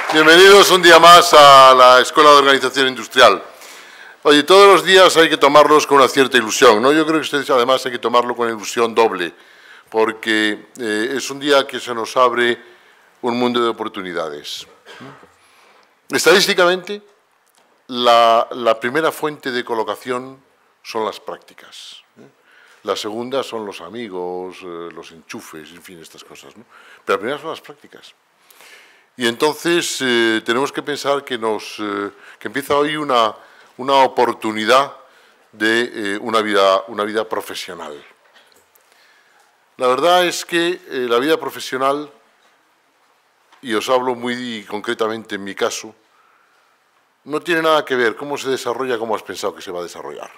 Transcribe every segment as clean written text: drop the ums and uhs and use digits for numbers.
Bienvenidos un día más a la Escuela de Organización Industrial. Oye, todos los días hay que tomarlos con una cierta ilusión, ¿no? Yo creo que ustedes además hay que tomarlo con ilusión doble, porque es un día que se nos abre un mundo de oportunidades. Estadísticamente, la primera fuente de colocación son las prácticas. La segunda son los amigos, los enchufes, en fin, estas cosas, ¿no? Pero la primera son las prácticas. Y entonces tenemos que pensar que empieza hoy una oportunidad de una vida profesional. La verdad es que la vida profesional, y os hablo muy concretamente en mi caso, no tiene nada que ver cómo se desarrolla, cómo has pensado que se va a desarrollar.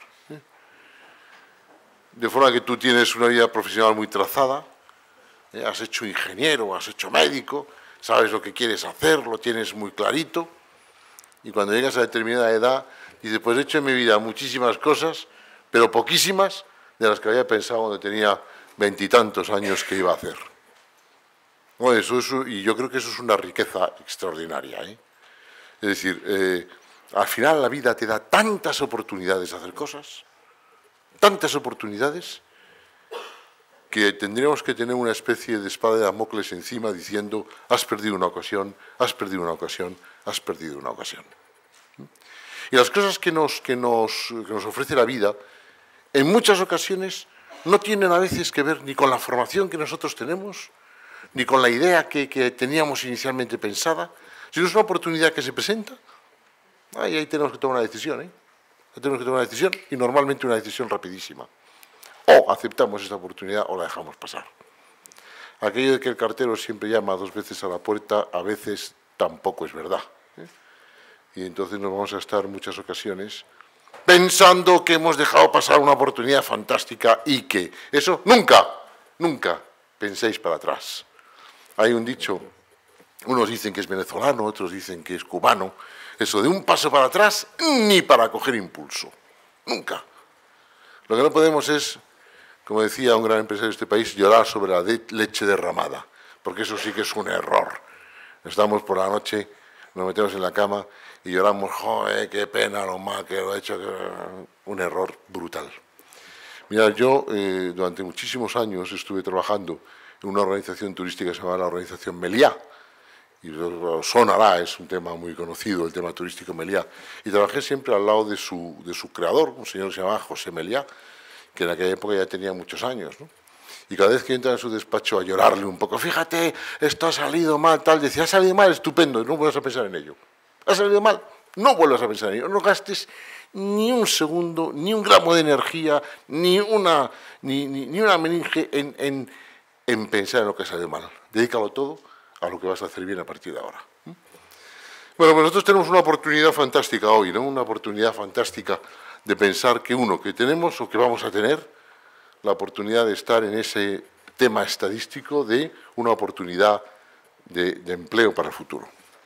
De forma que tú tienes una vida profesional muy trazada, has hecho ingeniero, has hecho médico, sabes lo que quieres hacer, lo tienes muy clarito, y cuando llegas a determinada edad, dices, pues he hecho en mi vida muchísimas cosas, pero poquísimas de las que había pensado cuando tenía 20 y tantos años que iba a hacer. Bueno, y yo creo que eso es una riqueza extraordinaria, ¿eh? Es decir, al final la vida te da tantas oportunidades de hacer cosas, tantas oportunidades, que tendríamos que tener una especie de espada de Damocles encima diciendo, has perdido una ocasión, has perdido una ocasión, has perdido una ocasión. Y las cosas que nos ofrece la vida, en muchas ocasiones, no tienen a veces que ver ni con la formación que nosotros tenemos, ni con la idea que teníamos inicialmente pensada, sino es una oportunidad que se presenta. Ahí tenemos que tomar una decisión, ¿eh? Tenemos que tomar una decisión, y normalmente una decisión rapidísima. O aceptamos esta oportunidad o la dejamos pasar. Aquello de que el cartero siempre llama 2 veces a la puerta, a veces tampoco es verdad, ¿eh? Y entonces nos vamos a estar en muchas ocasiones pensando que hemos dejado pasar una oportunidad fantástica y que eso nunca penséis para atrás. Hay un dicho, unos dicen que es venezolano, otros dicen que es cubano, eso de un paso para atrás ni para coger impulso, nunca. Lo que no podemos es, como decía un gran empresario de este país, llorar sobre la leche derramada, porque eso sí que es un error. Estamos por la noche, nos metemos en la cama y lloramos, joder, qué pena lo mal que lo he hecho, un error brutal. Mira, yo durante muchísimos años estuve trabajando en una organización turística que se llama la Organización Meliá, y sonará, es un tema muy conocido, el tema turístico Meliá, y trabajé siempre al lado de su creador, un señor que se llamaba José Meliá, que en aquella época ya tenía muchos años, ¿no? Y cada vez que entra en su despacho a llorarle un poco, fíjate, esto ha salido mal, tal, decía, ha salido mal, estupendo, no vuelvas a pensar en ello. Ha salido mal, no vuelvas a pensar en ello, no gastes ni un segundo, ni un gramo de energía, ni una meninge en pensar en lo que ha salido mal. Dedícalo todo a lo que vas a hacer bien a partir de ahora. Bueno, pues nosotros tenemos una oportunidad fantástica hoy, ¿no? Una oportunidad fantástica de pensar que que tenemos o que vamos a tener la oportunidad de estar en ese tema estadístico de una oportunidad de empleo para el futuro.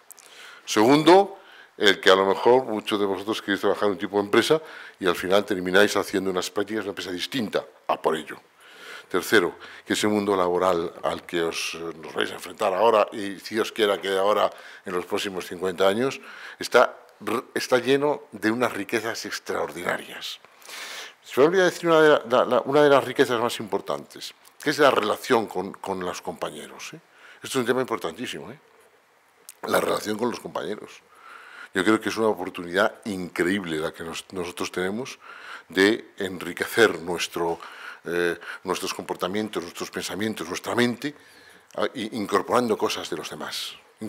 Segundo, el que a lo mejor muchos de vosotros queréis trabajar en un tipo de empresa y al final termináis haciendo unas prácticas en una empresa distinta a por ello. Tercero, que ese mundo laboral al que nos vais a enfrentar ahora y si Dios quiera que ahora en los próximos 50 años está lleno de unas riquezas extraordinarias. Se me olvidó decir una de las riquezas más importantes, que es la relación con los compañeros, ¿eh? Esto es un tema importantísimo, ¿eh? La relación con los compañeros. Yo creo que es una oportunidad increíble la que nosotros tenemos de enriquecer nuestros comportamientos, nuestros pensamientos, nuestra mente, incorporando cosas de los demás.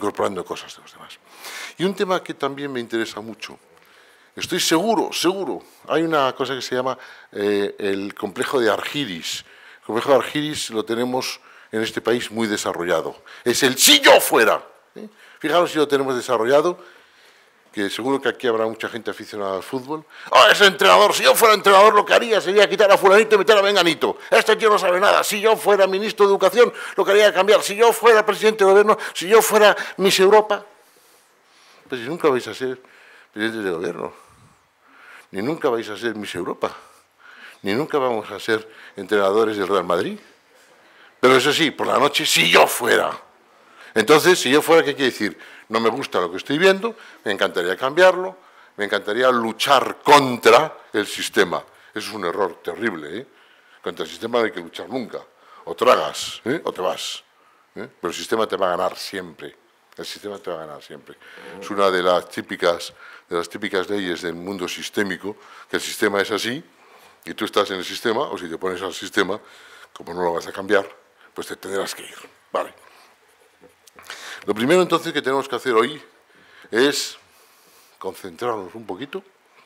Y un tema que también me interesa mucho, estoy seguro, hay una cosa que se llama el complejo de Argyris. El complejo de Argyris lo tenemos en este país muy desarrollado. Es el si yo fuera. ¿Eh? Fijaros si lo tenemos desarrollado, que seguro que aquí habrá mucha gente aficionada al fútbol. ¡Oh, ese entrenador! Si yo fuera entrenador lo que haría sería quitar a fulanito y meter a menganito. Este tío no sabe nada. Si yo fuera ministro de Educación lo que haría cambiar. Si yo fuera presidente de gobierno, si yo fuera Miss Europa. Pues si nunca vais a ser presidente de gobierno, ni nunca vais a ser Miss Europa, ni nunca vamos a ser entrenadores del Real Madrid. Pero eso sí, por la noche, si yo fuera. Entonces, si yo fuera, ¿qué quiere decir? No me gusta lo que estoy viendo, me encantaría cambiarlo, me encantaría luchar contra el sistema. Eso es un error terrible, ¿eh? Contra el sistema no hay que luchar nunca. O tragas, o te vas. Pero el sistema te va a ganar siempre. El sistema te va a ganar siempre. Es una de las típicas leyes del mundo sistémico, que el sistema es así, y tú estás en el sistema, o si te pones al sistema, como no lo vas a cambiar, pues te tendrás que ir. Vale. Lo primero entonces que tenemos que hacer hoy es concentrarnos un poquito,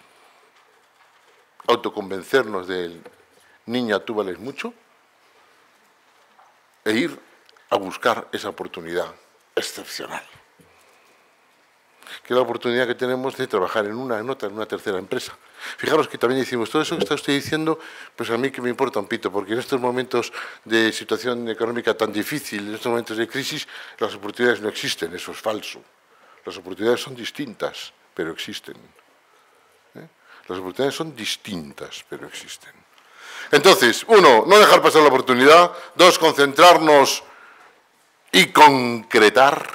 autoconvencernos del niña, tú vales mucho, e ir a buscar esa oportunidad excepcional. Que es la oportunidad que tenemos de trabajar en una tercera empresa. Fijaros que también decimos, todo eso que está usted diciendo, pues a mí que me importa un pito, porque en estos momentos de situación económica tan difícil, en estos momentos de crisis, las oportunidades no existen, eso es falso. Las oportunidades son distintas, pero existen. Las oportunidades son distintas, pero existen. Entonces, 1, no dejar pasar la oportunidad. 2, concentrarnos y concretar.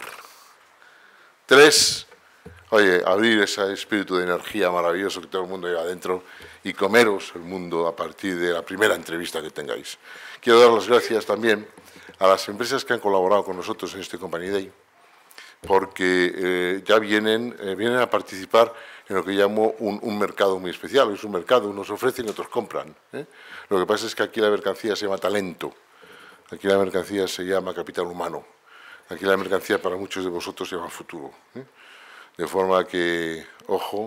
3, oye, abrir ese espíritu de energía maravilloso que todo el mundo lleva adentro y comeros el mundo a partir de la primera entrevista que tengáis. Quiero dar las gracias también a las empresas que han colaborado con nosotros en este Company Day, porque ya vienen a participar en lo que llamo un mercado muy especial. Es un mercado, unos ofrecen y otros compran. Lo que pasa es que aquí la mercancía se llama talento, aquí la mercancía se llama capital humano, aquí la mercancía para muchos de vosotros se llama futuro. De forma que, ojo,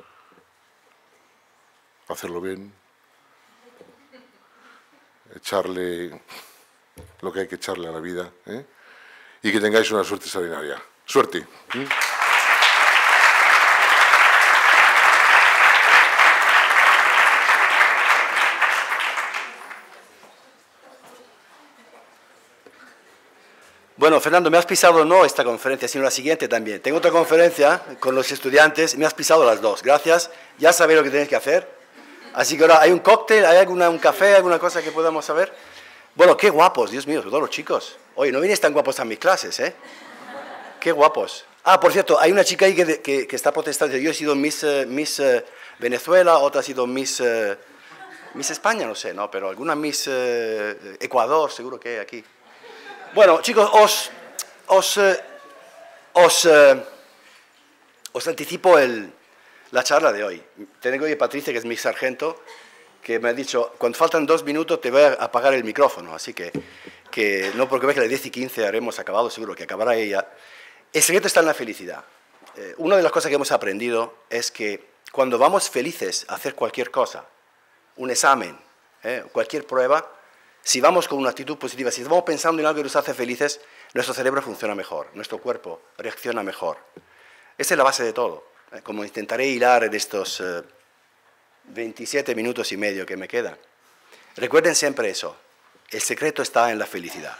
hacerlo bien, echarle lo que hay que echarle a la vida, y que tengáis una suerte extraordinaria. ¡Suerte! Bueno, Fernando, me has pisado no esta conferencia, sino la siguiente también. Tengo otra conferencia con los estudiantes, me has pisado las dos. Gracias, ya sabéis lo que tenéis que hacer. Así que ahora, ¿hay un cóctel, hay un café, alguna cosa que podamos saber? Bueno, qué guapos, Dios mío, todos los chicos. Oye, no vienes tan guapos a mis clases, ¿eh? Qué guapos. Ah, por cierto, hay una chica ahí que está protestando. Yo he sido Miss Venezuela, otra ha sido Miss España, no sé, ¿no? Pero alguna Miss Ecuador, seguro que hay aquí. Bueno, chicos, os anticipo la charla de hoy. Tengo hoy a Patricia, que es mi sargento, que me ha dicho, cuando faltan 2 minutos te voy a apagar el micrófono, así que no, porque ves que a las 10:15 haremos acabado, seguro que acabará ella. El secreto está en la felicidad. Una de las cosas que hemos aprendido es que cuando vamos felices a hacer cualquier cosa, un examen, cualquier prueba, si vamos con una actitud positiva, si vamos pensando en algo que nos hace felices, nuestro cerebro funciona mejor, nuestro cuerpo reacciona mejor. Esa es la base de todo. Como intentaré hilar en estos 27 minutos y medio que me quedan. Recuerden siempre eso, el secreto está en la felicidad.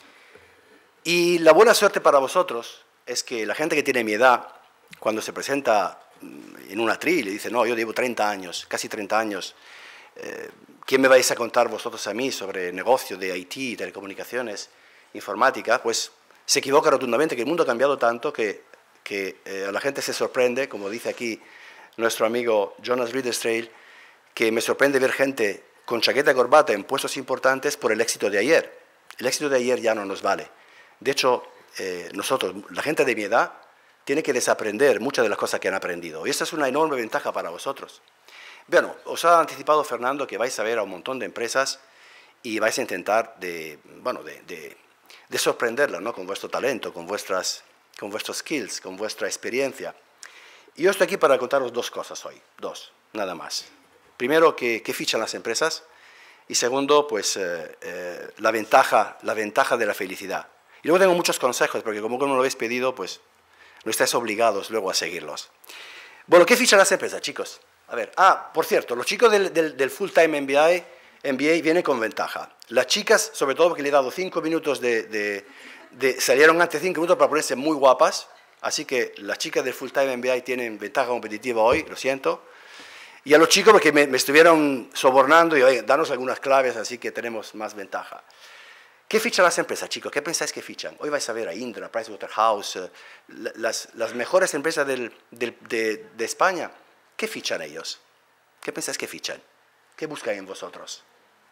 Y la buena suerte para vosotros es que la gente que tiene mi edad, cuando se presenta en un atril y dice, no, yo llevo 30 años, casi 30 años, ¿quién me vais a contar vosotros a mí sobre negocio de IT, telecomunicaciones, informática? Pues se equivoca rotundamente, que el mundo ha cambiado tanto que a la gente se sorprende, como dice aquí nuestro amigo Jonas Riedstrail, que me sorprende ver gente con chaqueta y corbata en puestos importantes por el éxito de ayer. El éxito de ayer ya no nos vale. De hecho, nosotros, la gente de mi edad, tiene que desaprender muchas de las cosas que han aprendido. Y esta es una enorme ventaja para vosotros. Bueno, os ha anticipado Fernando que vais a ver a un montón de empresas y vais a intentar de sorprenderlas, ¿no? Con vuestro talento, con vuestros skills, con vuestra experiencia. Y yo estoy aquí para contaros 2 cosas hoy, 2, nada más. Primero, qué fichan las empresas, y segundo, pues la ventaja de la felicidad. Y luego tengo muchos consejos, porque como no lo habéis pedido, pues no estáis obligados luego a seguirlos. Bueno, ¿qué fichan las empresas, chicos? A ver, por cierto, los chicos del Full-Time MBA vienen con ventaja. Las chicas, sobre todo porque le he dado 5 minutos salieron antes 5 minutos para ponerse muy guapas, así que las chicas del Full-Time MBA tienen ventaja competitiva hoy, lo siento. Y a los chicos porque me estuvieron sobornando y, oye, danos algunas claves, así que tenemos más ventaja. ¿Qué fichan las empresas, chicos? ¿Qué pensáis que fichan? Hoy vais a ver a Indra, Pricewaterhouse, las mejores empresas de España. ¿Qué fichan ellos? ¿Qué pensáis que fichan? ¿Qué buscan en vosotros?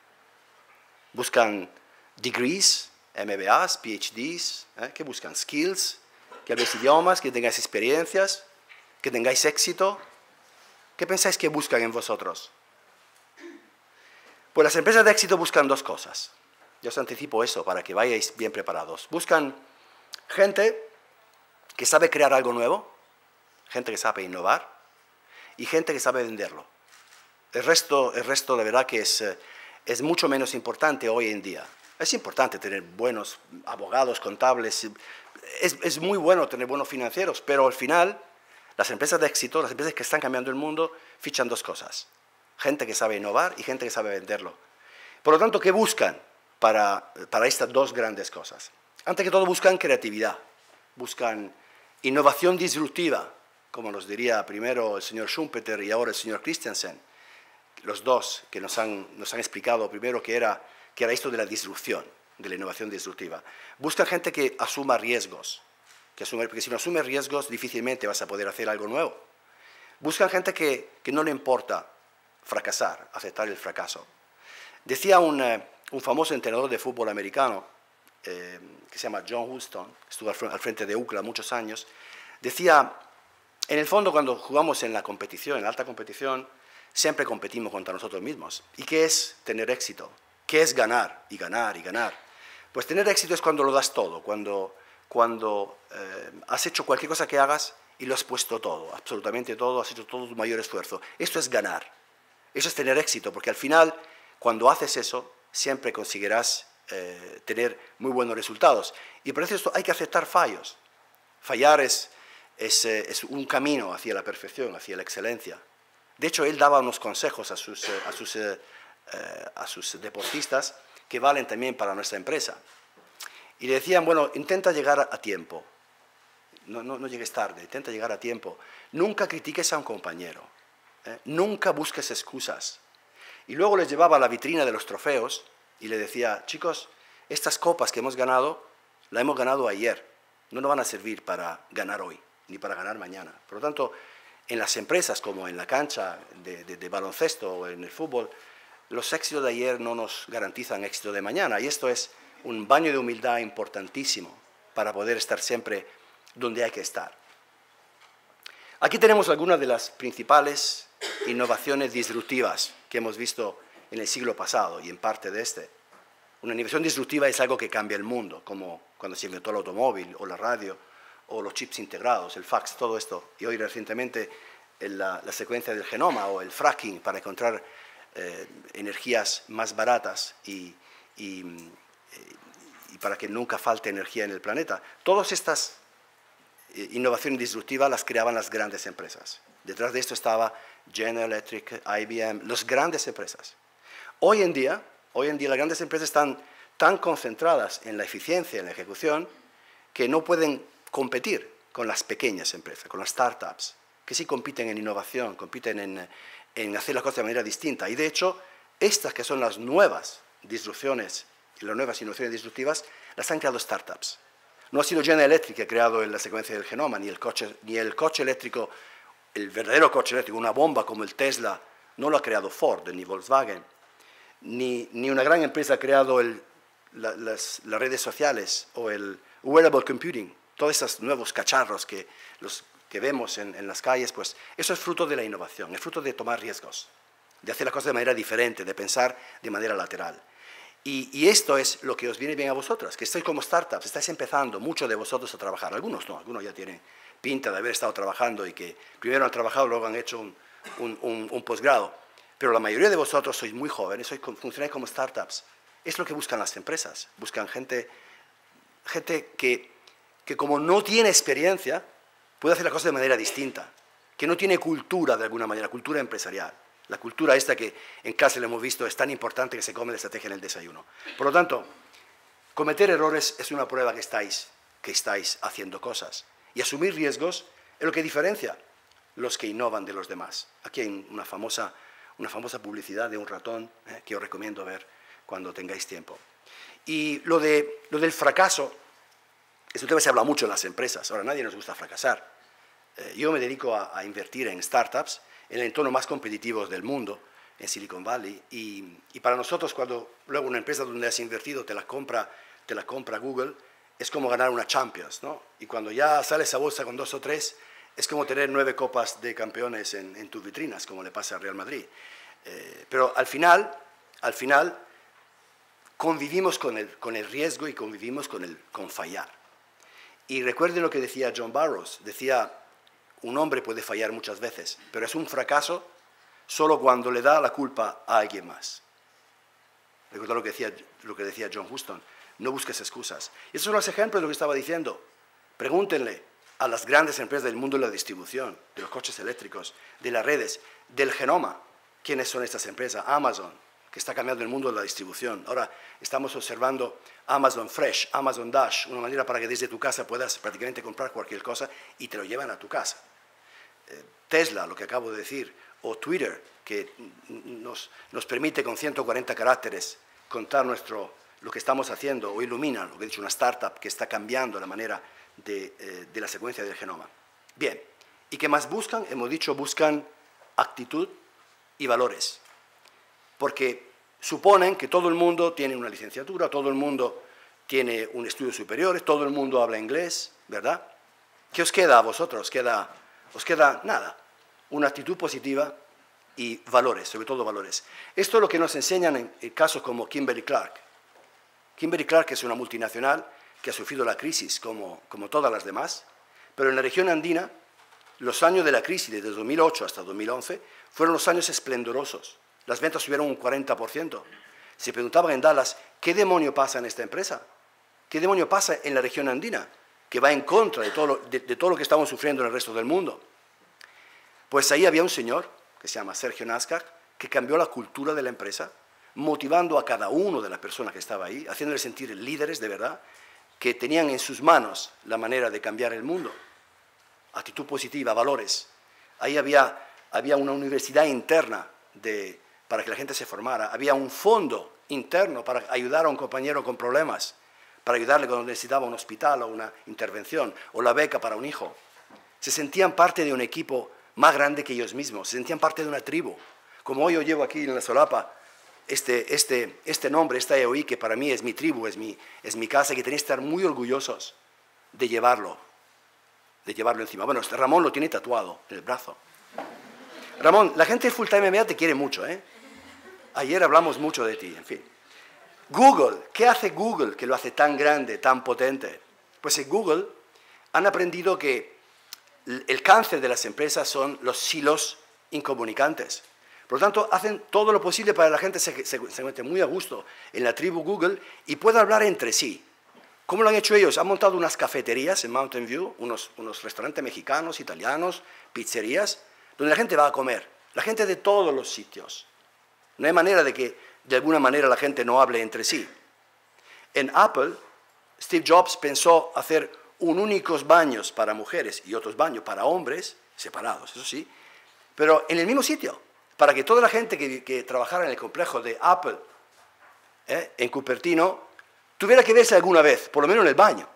¿Buscan degrees, MBAs, PhDs? ¿Qué buscan? ¿Skills? ¿Que habléis idiomas? ¿Que tengáis experiencias? ¿Que tengáis éxito? ¿Qué pensáis que buscan en vosotros? Pues las empresas de éxito buscan dos cosas. Yo os anticipo eso para que vayáis bien preparados. Buscan gente que sabe crear algo nuevo, gente que sabe innovar y gente que sabe venderlo. El resto de verdad que es mucho menos importante hoy en día. Es importante tener buenos abogados, contables, es muy bueno tener buenos financieros, pero al final las empresas de éxito, las empresas que están cambiando el mundo, fichan dos cosas. Gente que sabe innovar y gente que sabe venderlo. Por lo tanto, ¿qué buscan para estas dos grandes cosas? Antes que todo buscan creatividad, buscan innovación disruptiva, como nos diría primero el señor Schumpeter y ahora el señor Christensen, los dos que nos han explicado primero que era esto de la disrupción, de la innovación disruptiva. Buscan gente que asuma riesgos, porque si no asumes riesgos difícilmente vas a poder hacer algo nuevo. Buscan gente que no le importa fracasar, aceptar el fracaso. Decía un famoso entrenador de fútbol americano, que se llama John Woolston, que estuvo al frente de UCLA muchos años, decía, en el fondo cuando jugamos en la competición, en la alta competición, siempre competimos contra nosotros mismos. ¿Y qué es tener éxito? ¿Qué es ganar y ganar y ganar? Pues tener éxito es cuando lo das todo, cuando has hecho cualquier cosa que hagas y lo has puesto todo, absolutamente todo, has hecho todo tu mayor esfuerzo. Esto es ganar, eso es tener éxito, porque al final, cuando haces eso, siempre conseguirás tener muy buenos resultados. Y por eso hay que aceptar fallos. Fallar es un camino hacia la perfección, hacia la excelencia. De hecho, él daba unos consejos a sus deportistas que valen también para nuestra empresa. Y le decían, bueno, intenta llegar a tiempo. No llegues tarde, intenta llegar a tiempo. Nunca critiques a un compañero. Nunca busques excusas. Y luego les llevaba a la vitrina de los trofeos y le decía, chicos, estas copas que hemos ganado, las hemos ganado ayer. No nos van a servir para ganar hoy, ni para ganar mañana. Por lo tanto, en las empresas, como en la cancha de baloncesto o en el fútbol, los éxitos de ayer no nos garantizan éxito de mañana. Y esto es un baño de humildad importantísimo para poder estar siempre donde hay que estar. Aquí tenemos algunas de las principales innovaciones disruptivas que hemos visto en el siglo pasado y en parte de este. Una innovación disruptiva es algo que cambia el mundo, como cuando se inventó el automóvil o la radio o los chips integrados, el fax, todo esto. Y hoy recientemente la secuencia del genoma o el fracking para encontrar energías más baratas y para que nunca falte energía en el planeta. Todas estas innovaciones disruptivas las creaban las grandes empresas. Detrás de esto estaba General Electric, IBM, las grandes empresas. Hoy en día las grandes empresas están tan concentradas en la eficiencia, en la ejecución, que no pueden competir con las pequeñas empresas, con las startups, que sí compiten en innovación, compiten en hacer las cosas de manera distinta. Y de hecho, estas que son las nuevas disrupciones y las nuevas innovaciones disruptivas, las han creado startups. No ha sido General Electric que ha creado la secuencia del genoma, ni el coche eléctrico, el verdadero coche eléctrico, una bomba como el Tesla, no lo ha creado Ford ni Volkswagen, ni una gran empresa ha creado las redes sociales o el wearable computing, todos estos nuevos cacharros que vemos en las calles, pues eso es fruto de la innovación, es fruto de tomar riesgos, de hacer las cosas de manera diferente, de pensar de manera lateral. Y esto es lo que os viene bien a vosotras, que estáis como startups, estáis empezando, muchos de vosotros a trabajar, algunos no, algunos ya tienen pinta de haber estado trabajando y que primero han trabajado, luego han hecho un posgrado, pero la mayoría de vosotros sois muy jóvenes, funcionáis como startups. Es lo que buscan las empresas, buscan gente que como no tiene experiencia, puede hacer las cosas de manera distinta, que no tiene cultura de alguna manera, cultura empresarial. La cultura esta que en clase lo hemos visto es tan importante que se come la estrategia en el desayuno. Por lo tanto, cometer errores es una prueba que estáis haciendo cosas. Y asumir riesgos es lo que diferencia los que innovan de los demás. Aquí hay una famosa publicidad de un ratón que os recomiendo ver cuando tengáis tiempo. Y lo del fracaso, es un tema que se habla mucho en las empresas. Ahora, a nadie nos gusta fracasar. Yo me dedico a invertir en startups, en el entorno más competitivo del mundo, en Silicon Valley. Y para nosotros, cuando luego una empresa donde has invertido te la compra Google, es como ganar una Champions, ¿no? Y cuando ya sales a bolsa con 2 o 3, es como tener 9 copas de campeones en tus vitrinas, como le pasa al Real Madrid. Pero al final, convivimos con el riesgo y convivimos con fallar. Y recuerden lo que decía John Burroughs, decía, un hombre puede fallar muchas veces, pero es un fracaso solo cuando le da la culpa a alguien más. Recuerda lo que decía John Huston, no busques excusas. Y esos son los ejemplos de lo que estaba diciendo. Pregúntenle a las grandes empresas del mundo de la distribución, de los coches eléctricos, de las redes, del genoma. ¿Quiénes son estas empresas? Amazon, que está cambiando el mundo de la distribución. Ahora estamos observando Amazon Fresh, Amazon Dash, una manera para que desde tu casa puedas prácticamente comprar cualquier cosa y te lo llevan a tu casa. Tesla, lo que acabo de decir, o Twitter, que nos permite con 140 caracteres contar lo que estamos haciendo, o Illumina, lo que he dicho, una startup que está cambiando la manera de la secuencia del genoma. Bien, ¿y qué más buscan? Hemos dicho, buscan actitud y valores, porque suponen que todo el mundo tiene una licenciatura, todo el mundo tiene un estudio superior, todo el mundo habla inglés, ¿verdad? ¿Qué os queda a vosotros? Os queda nada, una actitud positiva y valores, sobre todo valores. Esto es lo que nos enseñan en casos como Kimberly-Clark. Kimberly-Clark es una multinacional que ha sufrido la crisis como todas las demás, pero en la región andina, los años de la crisis, desde 2008 hasta 2011, fueron los años esplendorosos. Las ventas subieron un 40%. Se preguntaban en Dallas, ¿qué demonio pasa en esta empresa? ¿Qué demonio pasa en la región andina? Que va en contra de todo lo que estamos sufriendo en el resto del mundo. Pues ahí había un señor, que se llama Sergio Nascar, que cambió la cultura de la empresa, motivando a cada uno de las personas que estaba ahí, haciéndoles sentir líderes de verdad, que tenían en sus manos la manera de cambiar el mundo. Actitud positiva, valores. Ahí había una universidad interna para que la gente se formara. Había un fondo interno para ayudar a un compañero con problemas, para ayudarle cuando necesitaba un hospital o una intervención, o la beca para un hijo. Se sentían parte de un equipo más grande que ellos mismos, se sentían parte de una tribu. Como hoy yo llevo aquí en la solapa este nombre, esta EOI, que para mí es mi tribu, es mi casa, que tenéis que estar muy orgullosos de llevarlo encima. Bueno, Ramón lo tiene tatuado en el brazo. Ramón, la gente de Full Time MBA te quiere mucho, ¿eh? Ayer hablamos mucho de ti, en fin. Google, ¿qué hace Google que lo hace tan grande, tan potente? Pues en Google han aprendido que el cáncer de las empresas son los silos incomunicantes. Por lo tanto, hacen todo lo posible para que la gente se mete muy a gusto en la tribu Google y pueda hablar entre sí. ¿Cómo lo han hecho ellos? Han montado unas cafeterías en Mountain View, unos restaurantes mexicanos, italianos, pizzerías, donde la gente va a comer. La gente de todos los sitios. No hay manera de que de alguna manera la gente no hable entre sí. En Apple, Steve Jobs pensó hacer únicos baños para mujeres y otros baños para hombres, separados, eso sí, pero en el mismo sitio, para que toda la gente que trabajara en el complejo de Apple, en Cupertino, tuviera que verse alguna vez, por lo menos en el baño.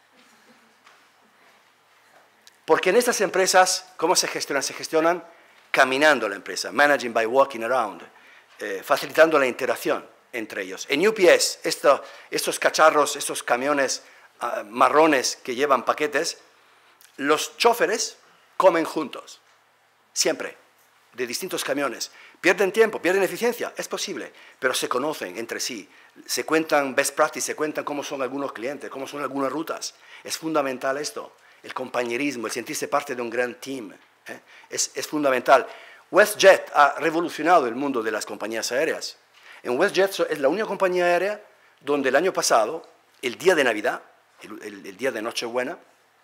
Porque en estas empresas, ¿cómo se gestionan? Se gestionan caminando la empresa, managing by walking around, facilitando la interacción entre ellos. En UPS, estos cacharros, estos camiones marrones que llevan paquetes, los choferes comen juntos, siempre, de distintos camiones. ¿Pierden tiempo? ¿Pierden eficiencia? Es posible, pero se conocen entre sí, se cuentan best practice, se cuentan cómo son algunos clientes, cómo son algunas rutas. Es fundamental esto, el compañerismo, el sentirse parte de un gran team, es fundamental. WestJet ha revolucionado el mundo de las compañías aéreas. En WestJet es la única compañía aérea donde el año pasado, el día de Navidad, el día de Nochebuena,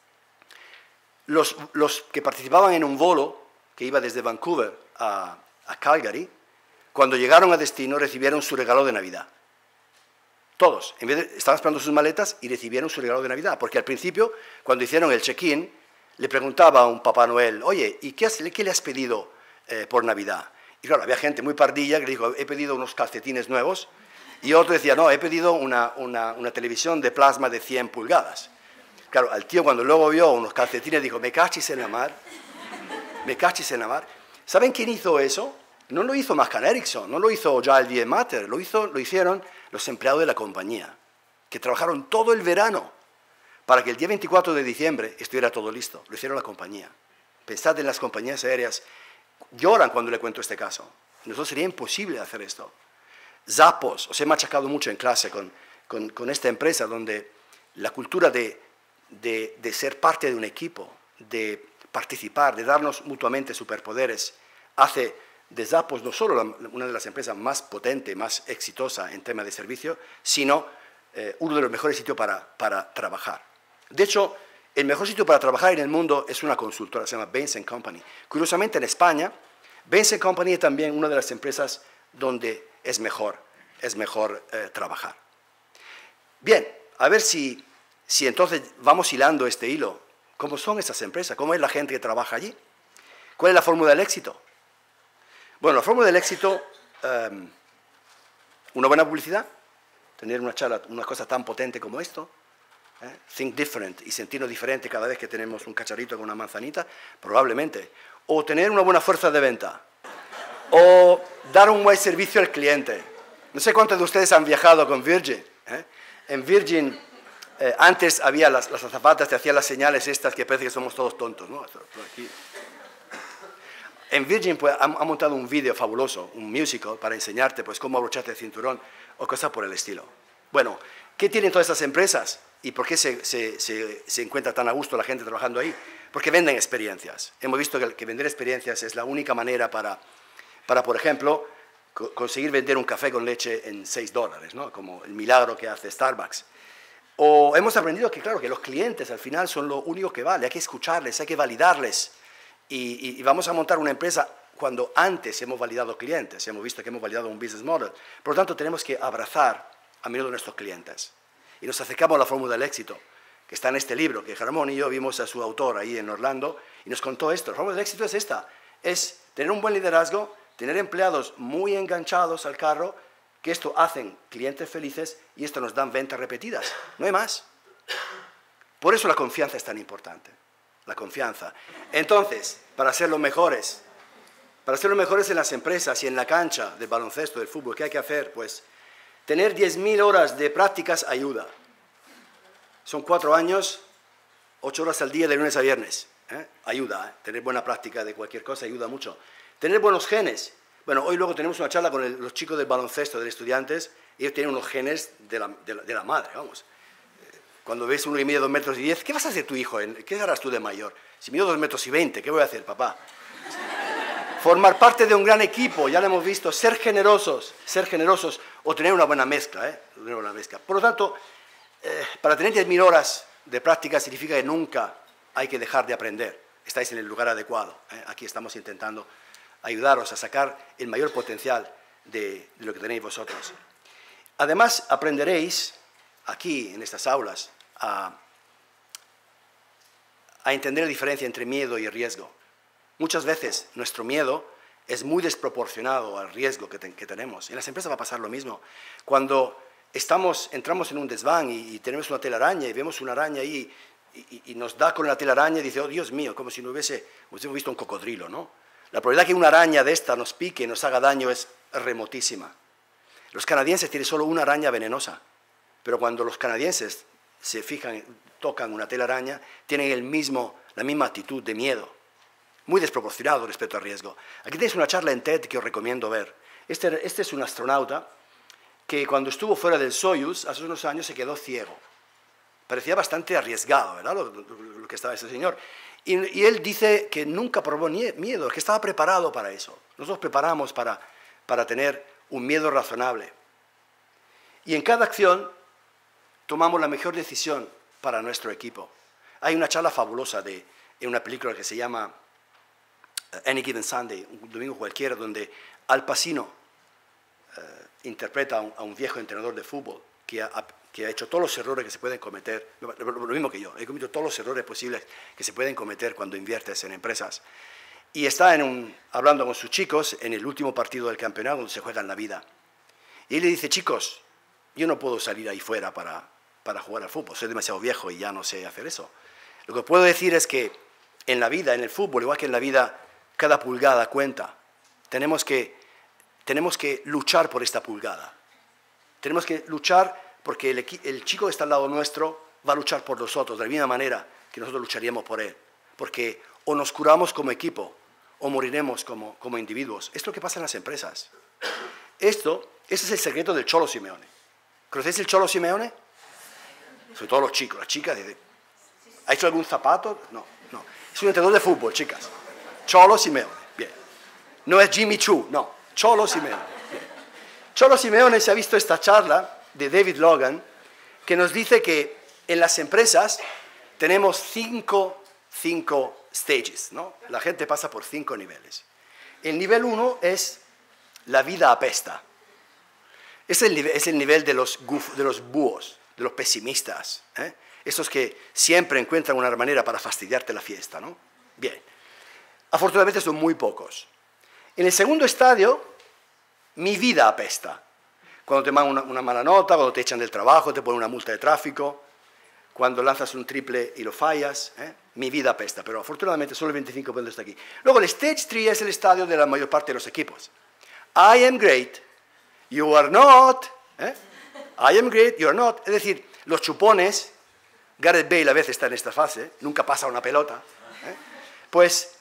los que participaban en un vuelo que iba desde Vancouver a Calgary, cuando llegaron a destino recibieron su regalo de Navidad. Todos, estaban esperando sus maletas y recibieron su regalo de Navidad, porque al principio, cuando hicieron el check-in, le preguntaba a un Papá Noel, oye, ¿y qué le has pedido por Navidad? Y claro, había gente muy pardilla que le dijo, he pedido unos calcetines nuevos Y otro decía, no, he pedido una televisión de plasma de 100 pulgadas. Claro, al tío cuando luego vio unos calcetines dijo, me cachis en la mar, me cachis en la mar. ¿Saben quién hizo eso? No lo hizo Macan Eriksson, no lo hizo Giles Die Matter, lo hicieron los empleados de la compañía, que trabajaron todo el verano para que el día 24 de diciembre estuviera todo listo. Lo hicieron la compañía. Pensad en las compañías aéreas, lloran cuando le cuento este caso. Nosotros sería imposible hacer esto. Zappos, os he machacado mucho en clase con esta empresa donde la cultura de ser parte de un equipo, de participar, de darnos mutuamente superpoderes, hace de Zappos no solo una de las empresas más potentes, más exitosa en tema de servicio, sino uno de los mejores sitios para trabajar. De hecho, el mejor sitio para trabajar en el mundo es una consultora, se llama Bain & Company. Curiosamente, en España, Bain & Company es también una de las empresas donde es mejor trabajar. Bien, a ver si entonces vamos hilando este hilo. ¿Cómo son estas empresas? ¿Cómo es la gente que trabaja allí? ¿Cuál es la fórmula del éxito? Bueno, la fórmula del éxito, una buena publicidad, tener una charla, una cosa tan potente como esto, think different y sentirnos diferente cada vez que tenemos un cacharrito con una manzanita, probablemente. O tener una buena fuerza de venta. O dar un buen servicio al cliente. No sé cuántos de ustedes han viajado con Virgin. En Virgin, antes había las azafatas te hacían las señales estas que parece que somos todos tontos, ¿no? Aquí. En Virgin pues, han montado un vídeo fabuloso, un musical, para enseñarte pues, cómo abrocharte el cinturón o cosas por el estilo. Bueno, ¿qué tienen todas estas empresas? ¿Y por qué se encuentra tan a gusto la gente trabajando ahí? Porque venden experiencias. Hemos visto que vender experiencias es la única manera para por ejemplo, conseguir vender un café con leche en $6, ¿no? Como el milagro que hace Starbucks. O hemos aprendido que, claro, que los clientes al final son lo único que vale. Hay que escucharles, hay que validarles. Y vamos a montar una empresa cuando antes hemos validado clientes. Hemos visto que hemos validado un business model. Por lo tanto, tenemos que abrazar a menudo a nuestros clientes. Y nos acercamos a la fórmula del éxito, que está en este libro, que Ramón y yo vimos a su autor ahí en Orlando, y nos contó esto. La fórmula del éxito es esta, es tener un buen liderazgo, tener empleados muy enganchados al carro, que esto hacen clientes felices y esto nos dan ventas repetidas. No hay más. Por eso la confianza es tan importante. La confianza. Entonces, para ser los mejores en las empresas y en la cancha del baloncesto, del fútbol, ¿qué hay que hacer? Pues tener 10.000 horas de prácticas ayuda. Son 4 años, 8 horas al día de lunes a viernes. Ayuda, tener buena práctica de cualquier cosa ayuda mucho. Tener buenos genes. Bueno, hoy luego tenemos una charla con los chicos del baloncesto, de los estudiantes, y ellos tienen unos genes de la madre, vamos. Cuando ves uno que mide 2,10 metros, ¿qué vas a hacer tu hijo? ¿Qué harás tú de mayor? Si mido 2,20 metros, ¿qué voy a hacer, papá? Formar parte de un gran equipo, ya lo hemos visto, ser generosos o tener una buena mezcla, tener una mezcla. Por lo tanto, para tener 10.000 horas de práctica significa que nunca hay que dejar de aprender. Estáis en el lugar adecuado. Aquí estamos intentando ayudaros a sacar el mayor potencial de lo que tenéis vosotros. Además, aprenderéis aquí, en estas aulas, a entender la diferencia entre miedo y riesgo. Muchas veces nuestro miedo es muy desproporcionado al riesgo que tenemos. En las empresas va a pasar lo mismo. Cuando entramos en un desván y tenemos una telaraña y vemos una araña ahí y nos da con la telaraña y dice, oh Dios mío, como si no hubiésemos visto un cocodrilo, ¿no? La probabilidad que una araña de esta nos pique y nos haga daño es remotísima. Los canadienses tienen solo una araña venenosa, pero cuando los canadienses se fijan, tocan una telaraña, tienen la misma actitud de miedo, muy desproporcionado respecto al riesgo. Aquí tenéis una charla en TED que os recomiendo ver. Este es un astronauta que cuando estuvo fuera del Soyuz, hace unos años, se quedó ciego. Parecía bastante arriesgado, ¿verdad?, lo que estaba ese señor. Y él dice que nunca probó miedo, que estaba preparado para eso. Nosotros preparamos para tener un miedo razonable. Y en cada acción tomamos la mejor decisión para nuestro equipo. Hay una charla fabulosa en una película que se llama Any Given Sunday, un domingo cualquiera, donde Al Pacino interpreta a un viejo entrenador de fútbol que ha hecho todos los errores que se pueden cometer, lo mismo que yo, he cometido todos los errores posibles que se pueden cometer cuando inviertes en empresas. Y está hablando con sus chicos en el último partido del campeonato donde se juegan la vida. Y él le dice, chicos, Yo no puedo salir ahí fuera para jugar al fútbol, soy demasiado viejo y ya no sé hacer eso. Lo que puedo decir es que en la vida, en el fútbol, igual que en la vida, cada pulgada cuenta. Tenemos que luchar por esta pulgada. Tenemos que luchar porque el chico que está al lado nuestro va a luchar por nosotros, de la misma manera que nosotros lucharíamos por él. Porque o nos curamos como equipo o moriremos como individuos. Esto es lo que pasa en las empresas. Ese es el secreto del Cholo Simeone. ¿Conocéis el Cholo Simeone? Sobre todo los chicos, las chicas. ¿Ha hecho algún zapato? No. Es un entrenador de fútbol, chicas. Cholo Simeone, bien. No es Jimmy Choo, no. Cholo Simeone, bien. Cholo Simeone se ha visto esta charla de David Logan que nos dice que en las empresas tenemos cinco stages, ¿no? La gente pasa por 5 niveles. El nivel 1 es la vida apesta. Es el nivel de los búhos, de los pesimistas, ¿eh? Esos que siempre encuentran una manera para fastidiarte la fiesta, ¿no? Bien. Afortunadamente son muy pocos. En el segundo estadio, mi vida apesta. Cuando te mandan una mala nota, cuando te echan del trabajo, te ponen una multa de tráfico, cuando lanzas un triple y lo fallas, mi vida apesta, pero afortunadamente solo el 25% está aquí. Luego el Stage 3 es el estadio de la mayor parte de los equipos. I am great, you are not. I am great, you are not. Es decir, los chupones, Gareth Bale a veces está en esta fase, nunca pasa una pelota. Pues,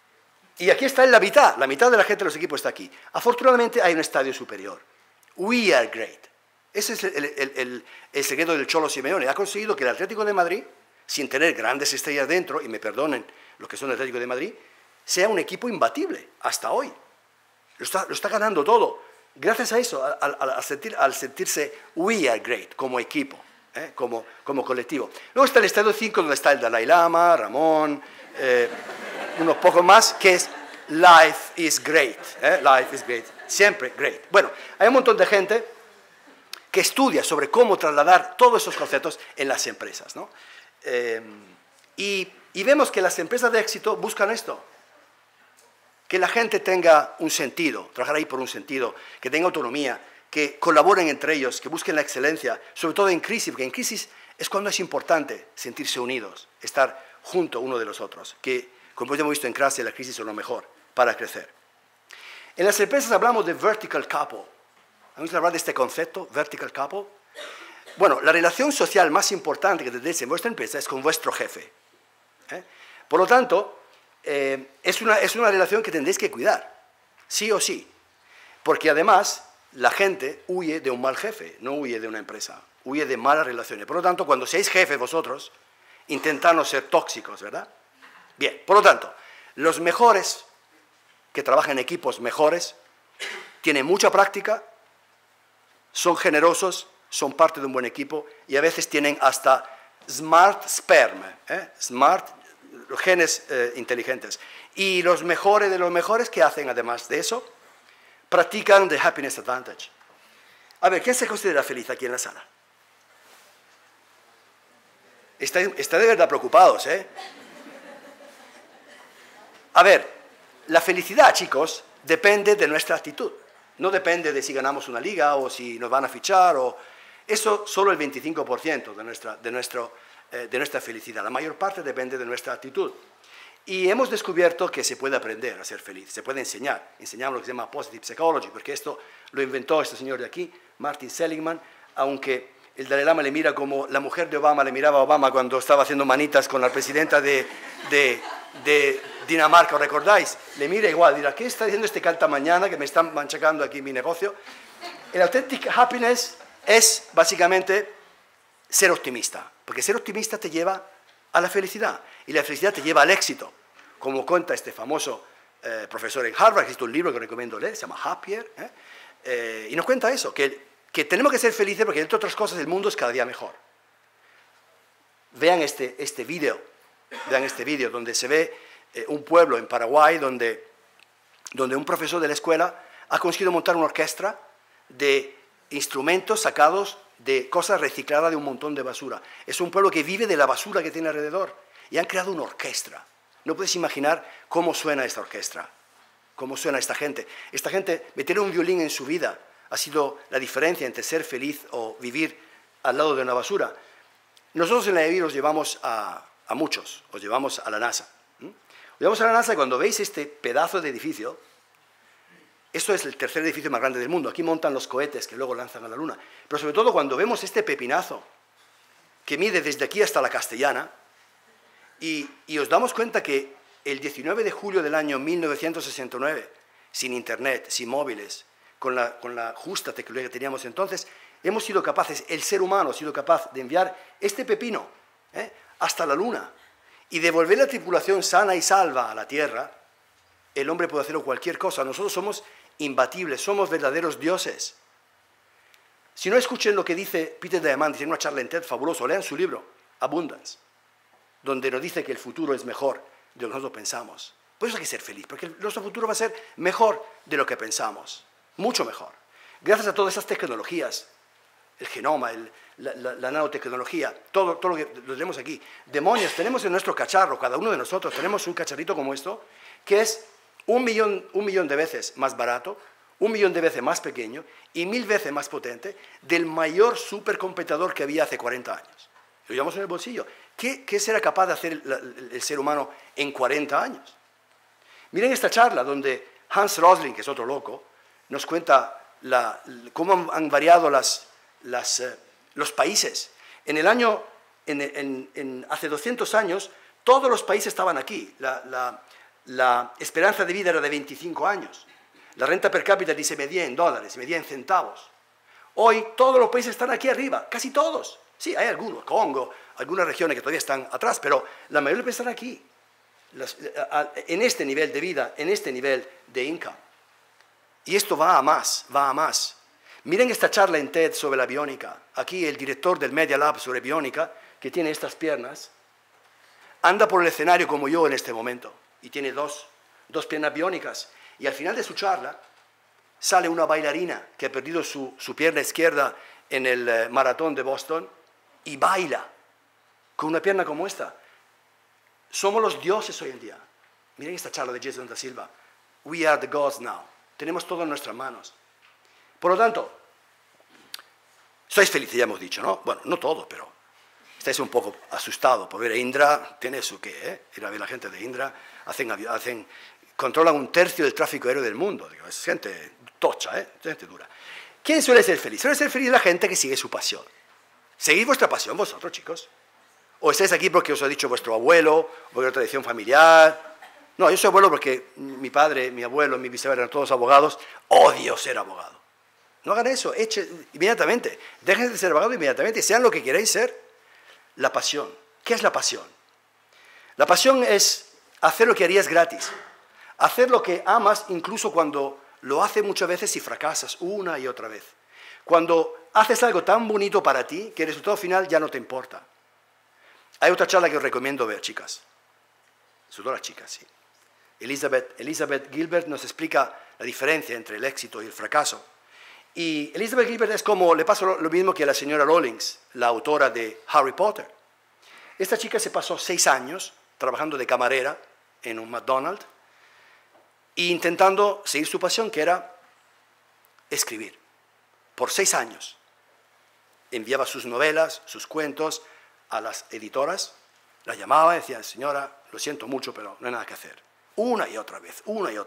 y aquí está en la mitad de la gente de los equipos está aquí. Afortunadamente hay un estadio superior. We are great. Ese es el secreto del Cholo Simeone. Ha conseguido que el Atlético de Madrid, sin tener grandes estrellas dentro, y me perdonen los que son el Atlético de Madrid, sea un equipo imbatible hasta hoy. Lo está ganando todo. Gracias a eso, al sentirse we are great como equipo, como colectivo. Luego está el estadio 5, donde está el Dalai Lama, Ramón, unos pocos más, que es life is great. Life is great. Siempre great. Bueno, hay un montón de gente que estudia sobre cómo trasladar todos esos conceptos en las empresas, ¿no? Y vemos que las empresas de éxito buscan esto, que la gente tenga un sentido, trabajar ahí por un sentido, que tenga autonomía, que colaboren entre ellos, que busquen la excelencia, sobre todo en crisis, porque en crisis es cuando es importante sentirse unidos, estar junto uno de los otros, que como ya hemos visto en clase, la crisis es lo mejor para crecer. En las empresas hablamos de vertical couple. ¿Vamos a hablar de este concepto, vertical couple? Bueno, la relación social más importante que tendréis en vuestra empresa es con vuestro jefe. Por lo tanto, es una relación que tendréis que cuidar, sí o sí. Porque además, la gente huye de un mal jefe, no huye de una empresa, huye de malas relaciones. Por lo tanto, cuando seáis jefes vosotros, intentad no ser tóxicos, ¿verdad? Bien, por lo tanto, los mejores que trabajan en equipos mejores tienen mucha práctica, son generosos, son parte de un buen equipo y a veces tienen hasta smart sperm, smart, genes inteligentes. Y los mejores de los mejores, ¿qué hacen además de eso? Practican the happiness advantage. A ver, ¿quién se considera feliz aquí en la sala? Está de verdad preocupados, ¿eh? A ver, la felicidad, chicos, depende de nuestra actitud. No depende de si ganamos una liga o si nos van a fichar. Eso solo el 25% de nuestra felicidad. La mayor parte depende de nuestra actitud. Y hemos descubierto que se puede aprender a ser feliz, se puede enseñar. Enseñamos lo que se llama Positive Psychology, porque esto lo inventó este señor de aquí, Martin Seligman, aunque el Dalai Lama le mira como la mujer de Obama le miraba a Obama cuando estaba haciendo manitas con la presidenta de Dinamarca, ¿os recordáis? Le mira igual, dirá, ¿qué está diciendo este canta mañana que me están manchacando aquí mi negocio? El authentic happiness es básicamente ser optimista, porque ser optimista te lleva a la felicidad y la felicidad te lleva al éxito, como cuenta este famoso profesor en Harvard, que es un libro que recomiendo leer, se llama Happier, y nos cuenta eso, que tenemos que ser felices porque entre otras cosas el mundo es cada día mejor. Vean este vídeo donde se ve un pueblo en Paraguay donde un profesor de la escuela ha conseguido montar una orquesta de instrumentos sacados de cosas recicladas de un montón de basura. Es un pueblo que vive de la basura que tiene alrededor y han creado una orquesta. No puedes imaginar cómo suena esta orquesta, cómo suena esta gente. Esta gente, meter un violín en su vida ha sido la diferencia entre ser feliz o vivir al lado de una basura. Nosotros en la EBI los llevamos a muchos, os llevamos a la NASA. Os llevamos a la NASA y cuando veis este pedazo de edificio, esto es el tercer edificio más grande del mundo, aquí montan los cohetes que luego lanzan a la Luna, pero sobre todo cuando vemos este pepinazo que mide desde aquí hasta la Castellana, y os damos cuenta que el 19 de julio del año 1969, sin internet, sin móviles, con la justa tecnología que teníamos entonces, hemos sido capaces, el ser humano ha sido capaz de enviar este pepino hasta la Luna y devolver la tripulación sana y salva a la Tierra. El hombre puede hacerlo cualquier cosa. Nosotros somos imbatibles, somos verdaderos dioses. Si no, escuchen lo que dice Peter Diamandis en una charla en TED fabuloso, lean su libro, Abundance, donde nos dice que el futuro es mejor de lo que nosotros pensamos. Por eso hay que ser feliz, porque nuestro futuro va a ser mejor de lo que pensamos, mucho mejor. Gracias a todas esas tecnologías, el genoma, la nanotecnología, todo lo que lo tenemos aquí. Demonios, tenemos en nuestro cacharro, cada uno de nosotros tenemos un cacharrito como esto, que es un millón de veces más barato, 1 millón de veces más pequeño y 1000 veces más potente del mayor supercomputador que había hace 40 años. Lo llevamos en el bolsillo. ¿Qué será capaz de hacer el ser humano en 40 años? Miren esta charla donde Hans Rosling, que es otro loco, nos cuenta cómo han variado los países. Hace 200 años, todos los países estaban aquí. La esperanza de vida era de 25 años. La renta per cápita ni se medía en dólares, se medía en centavos. Hoy todos los países están aquí arriba, casi todos. Sí, hay algunos, Congo, algunas regiones que todavía están atrás, pero la mayoría están aquí. En este nivel de vida, en este nivel de income. Y esto va a más, va a más. Miren esta charla en TED sobre la biónica. Aquí el director del Media Lab sobre biónica, que tiene estas piernas, anda por el escenario como yo en este momento, y tiene dos piernas biónicas. Y al final de su charla sale una bailarina que ha perdido su pierna izquierda en el maratón de Boston y baila con una pierna como esta. Somos los dioses hoy en día. Miren esta charla de Jason da Silva. We are the gods now. Tenemos todo en nuestras manos. Por lo tanto, sois felices, ya hemos dicho, ¿no? Bueno, no todo, pero estáis un poco asustados por ver a Indra. Tiene su qué, ¿eh? Ir a ver a la gente de Indra. Controlan 1/3 del tráfico aéreo del mundo. Es gente tocha, gente dura. ¿Quién suele ser feliz? Suele ser feliz la gente que sigue su pasión. ¿Seguís vuestra pasión vosotros, chicos? ¿O estáis aquí porque os ha dicho vuestro abuelo, o porque es tradición familiar? No, yo soy abuelo porque mi padre, mi abuelo, mi bisabuelo eran todos abogados. Odio ser abogado. No hagan eso, inmediatamente. Dejen de ser abogados inmediatamente y sean lo que queréis ser. La pasión. ¿Qué es la pasión? La pasión es hacer lo que harías gratis. Hacer lo que amas incluso cuando lo haces muchas veces y fracasas una y otra vez. Cuando haces algo tan bonito para ti que el resultado final ya no te importa. Hay otra charla que os recomiendo ver, chicas. Sobre todo las chicas, sí. Elizabeth Gilbert nos explica la diferencia entre el éxito y el fracaso. Y Elizabeth Gilbert es como, le pasa lo mismo que a la señora Rowling, la autora de Harry Potter. Esta chica se pasó 6 años trabajando de camarera en un McDonald's e intentando seguir su pasión, que era escribir. Por 6 años. Enviaba sus novelas, sus cuentos a las editoras, las llamaba y decía, señora, lo siento mucho, pero no hay nada que hacer. Una y otra vez,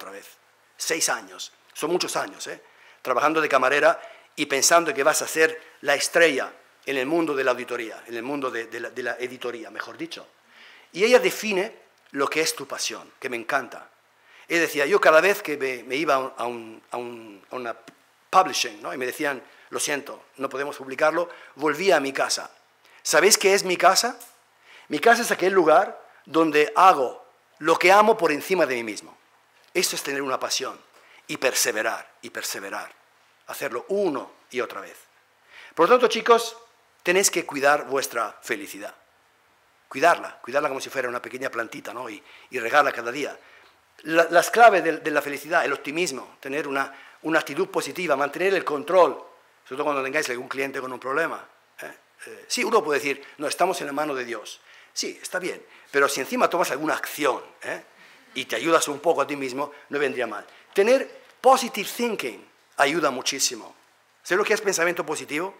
6 años, son muchos años, trabajando de camarera y pensando que vas a ser la estrella en el mundo de la auditoría, en el mundo de la editoría, mejor dicho. Y ella define lo que es tu pasión, que me encanta. Ella decía, yo cada vez que me iba a una publishing, ¿no? Y me decían, lo siento, no podemos publicarlo, volvía a mi casa. ¿Sabéis qué es mi casa? Mi casa es aquel lugar donde hago lo que amo por encima de mí mismo. Eso es tener una pasión y perseverar, hacerlo una y otra vez. Por lo tanto, chicos, tenéis que cuidar vuestra felicidad. Cuidarla como si fuera una pequeña plantita, ¿no? Y regarla cada día. Las claves de la felicidad, el optimismo, tener una actitud positiva, mantener el control, sobre todo cuando tengáis algún cliente con un problema. Sí, uno puede decir, no, estamos en la mano de Dios. Sí, está bien, pero si encima tomas alguna acción y te ayudas un poco a ti mismo, no vendría mal. Tener positive thinking ayuda muchísimo. ¿Sabes lo que es pensamiento positivo?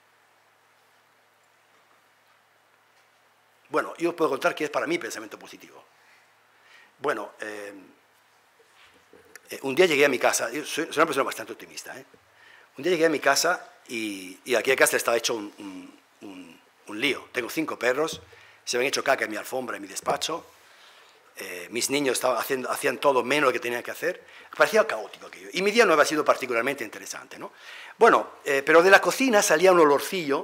Bueno, yo os puedo contar qué es para mí pensamiento positivo. Bueno, un día llegué a mi casa, yo soy una persona bastante optimista, ¿eh? Un día llegué a mi casa y aquí en casa estaba hecho un lío. Tengo 5 perros, se me han hecho caca en mi alfombra, en mi despacho. Mis niños hacían todo menos lo que tenían que hacer. Parecía caótico aquello. Y mi día no había sido particularmente interesante, ¿no? Bueno, pero de la cocina salía un olorcillo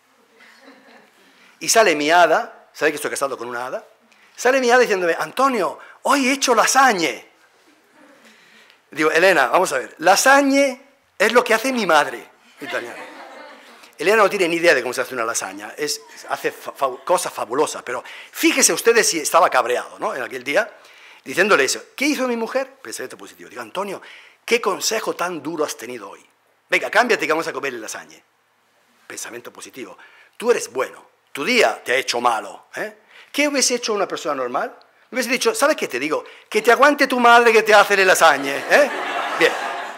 y sale mi hada, ¿sabéis que estoy casado con una hada? Sale mi hada diciéndome, Antonio, hoy he hecho lasagne. Digo, Elena, vamos a ver, lasagne es lo que hace mi madre, italiana. Elena no tiene ni idea de cómo se hace una lasaña, hace cosas fabulosas, pero fíjese ustedes si estaba cabreado, ¿no? En aquel día, diciéndole eso. ¿Qué hizo mi mujer? Pensamiento positivo. Digo, Antonio, ¿qué consejo tan duro has tenido hoy? Venga, cámbiate que vamos a comer el lasaña. Pensamiento positivo. Tú eres bueno, tu día te ha hecho malo, ¿eh? ¿Qué hubiese hecho una persona normal? Me hubiese dicho, ¿sabes qué te digo? Que te aguante tu madre que te hace el lasagne, ¿eh? Bien.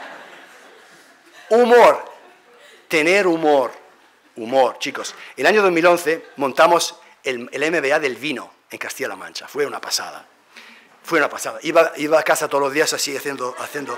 Humor. Tener humor. Humor, chicos. En el año 2011 montamos el MBA del vino en Castilla-La Mancha. Fue una pasada. Fue una pasada. Iba a casa todos los días así haciendo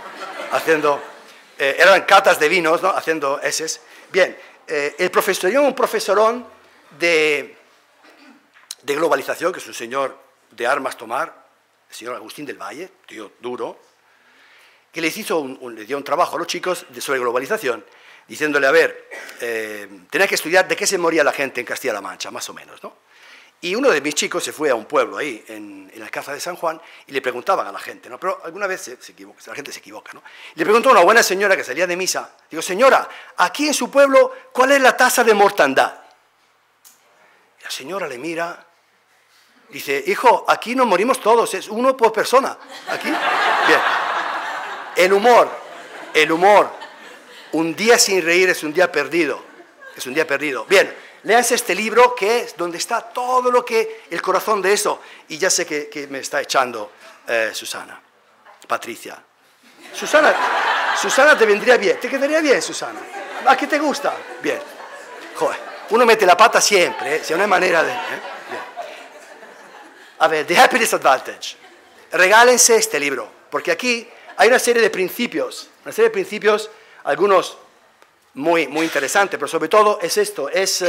eran catas de vinos, ¿no? Haciendo eses. Bien, el profesor, un profesorón de globalización, que es un señor de armas tomar, el señor Agustín del Valle, tío duro, que le dio un trabajo a los chicos sobre globalización, diciéndole, a ver, tenía que estudiar de qué se moría la gente en Castilla-La Mancha, más o menos, ¿no? Y uno de mis chicos se fue a un pueblo ahí, en la Alcázar de San Juan, y le preguntaban a la gente, ¿no? Pero alguna vez se equivoca, la gente se equivoca, ¿no? Y le preguntó a una buena señora que salía de misa, digo, señora, aquí en su pueblo, ¿cuál es la tasa de mortandad? Y la señora le mira, dice, hijo, aquí nos morimos todos, es 1 por persona, aquí. Bien. El humor, un día sin reír es un día perdido, es un día perdido. Bien, léanse este libro que es donde está todo lo que, el corazón de eso, y ya sé que me está echando Susana, Patricia. Susana te vendría bien, te quedaría bien, Susana. ¿A qué te gusta? Bien. Joder, uno mete la pata siempre, ¿eh? Si no hay manera de... Bien. A ver, The Happiness Advantage. Regálense este libro, porque aquí hay una serie de principios, algunos muy interesantes, pero sobre todo es esto, es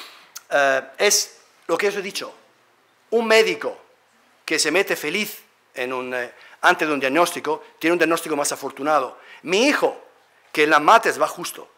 lo que os he dicho. Un médico que se mete feliz antes de un diagnóstico, tiene un diagnóstico más afortunado. Mi hijo, que en las mates va justo,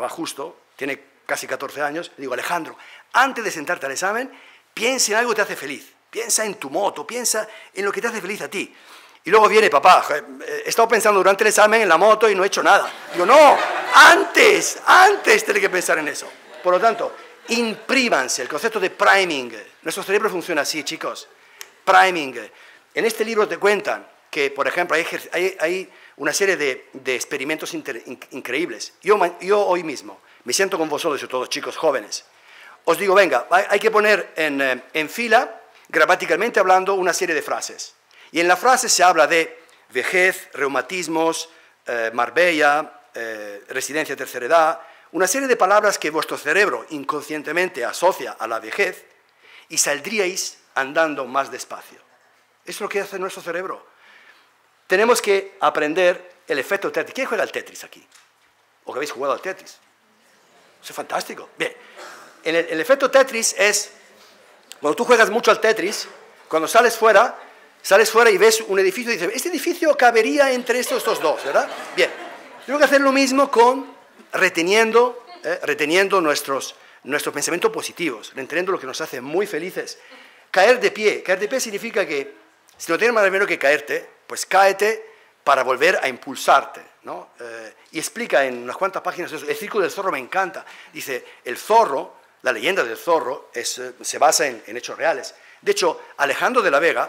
tiene casi 14 años, le digo, Alejandro, antes de sentarte al examen, piensa en algo que te hace feliz. Piensa en tu moto, piensa en lo que te hace feliz a ti. Y luego viene, papá, he estado pensando durante el examen en la moto y no he hecho nada. Digo, no, antes tiene que pensar en eso. Por lo tanto, imprímanse, el concepto de priming. Nuestro cerebro funciona así, chicos. Priming. En este libro te cuentan que, por ejemplo, hay una serie de experimentos increíbles. Yo hoy mismo me siento con vosotros, sobre todo chicos jóvenes. Os digo, venga, hay que poner en fila, gramaticalmente hablando, una serie de frases. Y en la frase se habla de vejez, reumatismos, Marbella, residencia de tercera edad, una serie de palabras que vuestro cerebro inconscientemente asocia a la vejez y saldríais andando más despacio. Eso es lo que hace nuestro cerebro. Tenemos que aprender el efecto Tetris. ¿Quién juega al Tetris aquí? ¿O que habéis jugado al Tetris? Eso es fantástico. Bien, el efecto Tetris es, cuando tú juegas mucho al Tetris, cuando sales fuera y ves un edificio y dices, este edificio cabería entre estos dos, ¿verdad? Bien, tengo que hacer lo mismo reteniendo nuestros pensamientos positivos, reteniendo lo que nos hace muy felices. Caer de pie significa que si no tienes más remedio que caerte, pues cáete para volver a impulsarte, ¿no? Y explica en unas cuantas páginas eso. El círculo del zorro me encanta. Dice, el zorro, la leyenda del zorro, se basa en hechos reales. De hecho, Alejandro de la Vega,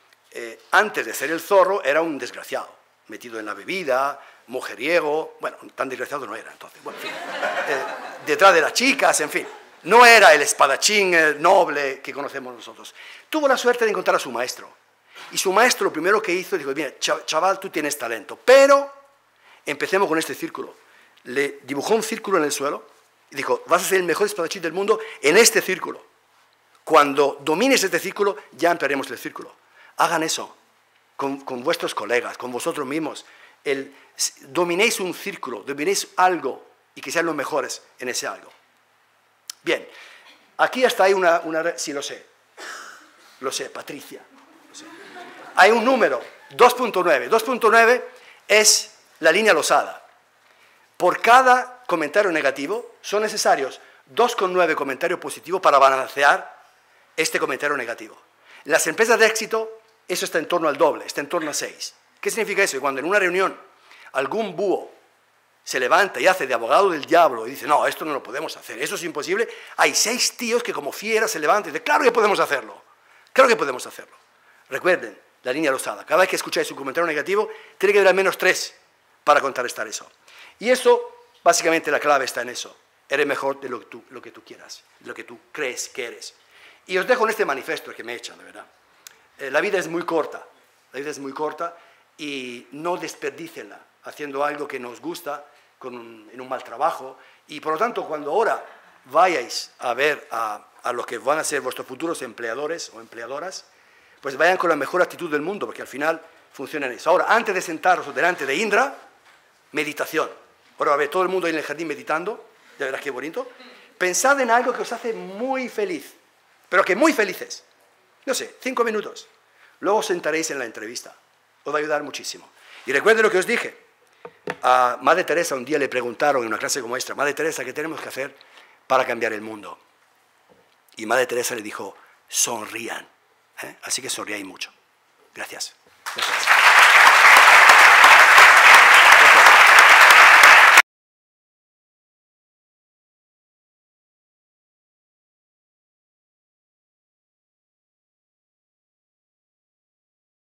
antes de ser el zorro, era un desgraciado, metido en la bebida, mujeriego, bueno, tan desgraciado no era entonces, bueno, en fin, detrás de las chicas, en fin, no era el espadachín noble que conocemos nosotros. Tuvo la suerte de encontrar a su maestro, y su maestro lo primero que hizo, dijo, mira, chaval, tú tienes talento, pero empecemos con este círculo, le dibujó un círculo en el suelo y dijo, vas a ser el mejor espadachín del mundo en este círculo. Cuando domines este círculo, ya ampliaremos el círculo. Hagan eso con vuestros colegas, con vosotros mismos. Dominéis un círculo, dominéis algo y que sean los mejores en ese algo. Bien, aquí hasta hay una sí, lo sé, Patricia. Lo sé. Hay un número, 2.9. 2.9 es la línea losada. Por cada comentario negativo son necesarios 2,9 comentarios positivos para balancear este comentario negativo. En las empresas de éxito, eso está en torno al doble, está en torno a 6. ¿Qué significa eso? Cuando en una reunión algún búho se levanta y hace de abogado del diablo y dice, no, esto no lo podemos hacer, eso es imposible, hay 6 tíos que como fieras se levantan y dicen, claro que podemos hacerlo, claro que podemos hacerlo. Recuerden, la línea losada, cada vez que escucháis un comentario negativo, tiene que haber al menos 3 para contrarrestar eso. Y eso, básicamente la clave está en eso. Eres mejor de lo que tú quieras, lo que tú crees que eres. Y os dejo en este manifiesto que me echan, de verdad. La vida es muy corta, y no desperdícenla haciendo algo que nos gusta en un mal trabajo. Y por lo tanto, cuando ahora vayáis a ver a los que van a ser vuestros futuros empleadores o empleadoras, pues vayan con la mejor actitud del mundo, porque al final funciona en eso. Ahora, antes de sentaros delante de Indra, meditación. Ahora va a ver todo el mundo ahí en el jardín meditando, ya verás qué bonito. Pensad en algo que os hace muy feliz, pero que muy felices. No sé, 5 minutos. Luego os sentaréis en la entrevista. Os va a ayudar muchísimo. Y recuerden lo que os dije. A Madre Teresa un día le preguntaron en una clase como esta, Madre Teresa, ¿qué tenemos que hacer para cambiar el mundo? Y Madre Teresa le dijo, sonrían. Así que sonríais mucho. Gracias. Gracias.